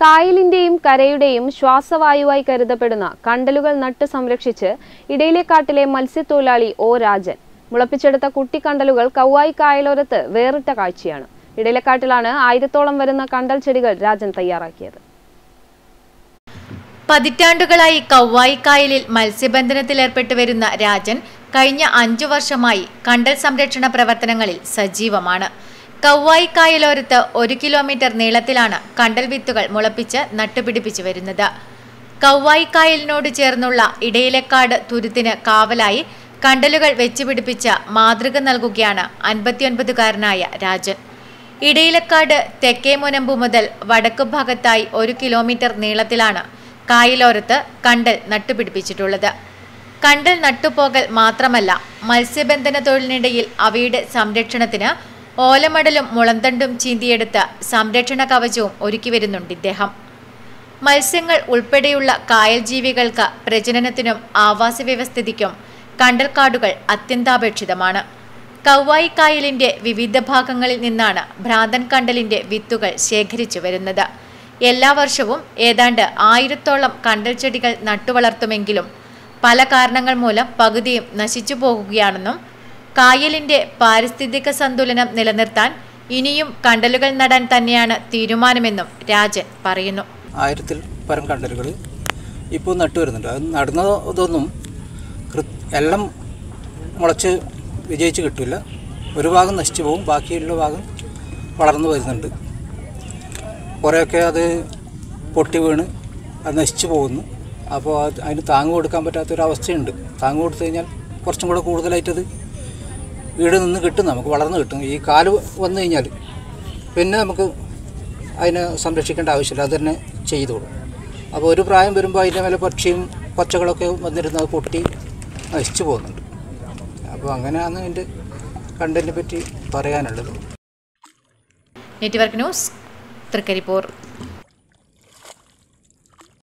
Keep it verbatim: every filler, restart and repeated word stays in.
കായലിന്റെയും കരയുടെയും ശ്വാസവായുവായി കരുതപ്പെടുന്ന കണ്ടലുകൾ നട്ട് സംരക്ഷിച്ച് ഇടയിലേക്കാട്ടിലെ മത്സ്യത്തൊഴിലാളി ഒ രാജൻ മുളപ്പിച്ചെടുത്ത കുട്ടിക്കണ്ടലുകൾ കൗവായി കായലോരത്ത് വേറിട്ട കാഴ്ചയാണ്. ഇടയിലേക്കാട്ടിലാണ് ആയിരത്തോളം വരുന്ന കണ്ടൽ ചെടികൾ രാജൻ തയ്യാറാക്കിയത്. പതിറ്റാണ്ടുകളായി കൗവായി കായലിൽ മത്സ്യബന്ധനത്തിലേർപ്പെട്ടു വരുന്ന രാജൻ കഴിഞ്ഞ അഞ്ചു വർഷമായി കണ്ടൽ സംരക്ഷണ പ്രവർത്തനങ്ങളിൽ സജീവമാണ്. കൗവായി കായലോരത്ത് ഒരു കിലോമീറ്റർ നീളത്തിലാണ് കണ്ടൽ വിത്തുകൾ മുളപ്പിച്ച് നട്ടുപിടിപ്പിച്ചു വരുന്നത്. കൗവായി കായലിനോട് ചേർന്നുള്ള ഇടയിലേക്കാട് തുരുത്തിന് കാവലായി കണ്ടലുകൾ വെച്ചുപിടിപ്പിച്ച മാതൃക നൽകുകയാണ് അൻപത്തിയൊൻപതുകാരനായ രാജൻ. ഇടയിലേക്കാട് തെക്കേ മുനമ്പു മുതൽ വടക്കു ഭാഗത്തായി ഒരു കിലോമീറ്റർ നീളത്തിലാണ് കായലോരത്ത് കണ്ടൽ നട്ടുപിടിപ്പിച്ചിട്ടുള്ളത്. കണ്ടൽ നട്ടുപോകൽ മാത്രമല്ല, മത്സ്യബന്ധന തൊഴിലിനിടയിൽ അവയുടെ സംരക്ഷണത്തിന് ഓലമടലും മുളന്തണ്ടും ചീന്തിയെടുത്ത് സംരക്ഷണ കവചവും ഒരുക്കി വരുന്നുണ്ട് ഇദ്ദേഹം. മത്സ്യങ്ങൾ ഉൾപ്പെടെയുള്ള കായൽ ജീവികൾക്ക് പ്രജനനത്തിനും ആവാസ വ്യവസ്ഥിതിക്കും കണ്ടൽക്കാടുകൾ അത്യന്താപേക്ഷിതമാണ്. കൗവായി കായലിന്റെ വിവിധ ഭാഗങ്ങളിൽ നിന്നാണ് ഭ്രാന്തൻ കണ്ടലിന്റെ വിത്തുകൾ ശേഖരിച്ചു വരുന്നത്. എല്ലാ വർഷവും ഏതാണ്ട് ആയിരത്തോളം കണ്ടൽ ചെടികൾ നട്ടുവളർത്തുമെങ്കിലും പല കാരണങ്ങൾ മൂലം പകുതിയും നശിച്ചു പോകുകയാണെന്നും കായലിന്റെ പാരിസ്ഥിതിക സന്തുലനം നിലനിർത്താൻ ഇനിയും കണ്ടലുകൾ നടാൻ തന്നെയാണ് തീരുമാനമെന്നും രാജൻ പറയുന്നു. ആയിരത്തിൽ പരം കണ്ടലുകൾ ഇപ്പോൾ നട്ടുവരുന്നുണ്ട്. അത് നടുന്നതൊന്നും എല്ലാം മുളച്ച് വിജയിച്ച് കിട്ടില്ല. ഒരു ഭാഗം നശിച്ചു പോകും, ബാക്കിയുള്ള ഭാഗം വളർന്നു വരുന്നുണ്ട്. കുറേയൊക്കെ അത് പൊട്ടി വീണ് അത് നശിച്ചു പോകുന്നു. അപ്പോൾ അത് അതിന് താങ്ങ് കൊടുക്കാൻ പറ്റാത്തൊരവസ്ഥയുണ്ട്. താങ്ങ് കൊടുത്തു കഴിഞ്ഞാൽ കുറച്ചും കൂടെ കൂടുതലായിട്ടത് വീട് നിന്ന് കിട്ടും, നമുക്ക് വളർന്നു കിട്ടും. ഈ കാല് വന്നു കഴിഞ്ഞാൽ പിന്നെ നമുക്ക് അതിനെ സംരക്ഷിക്കേണ്ട ആവശ്യമില്ല, അത് തന്നെ ചെയ്തോളും. അപ്പോൾ ഒരു പ്രായം വരുമ്പോൾ അതിൻ്റെ മേലെ പക്ഷിയും പച്ചകളൊക്കെ വന്നിരുന്നത് പൊട്ടി നശിച്ചു പോകുന്നുണ്ട്. അപ്പോൾ അങ്ങനെയാണ് എൻ്റെ കണ്ടലിനെ പറ്റി പറയാനുള്ളത്. Network news Trikaripur.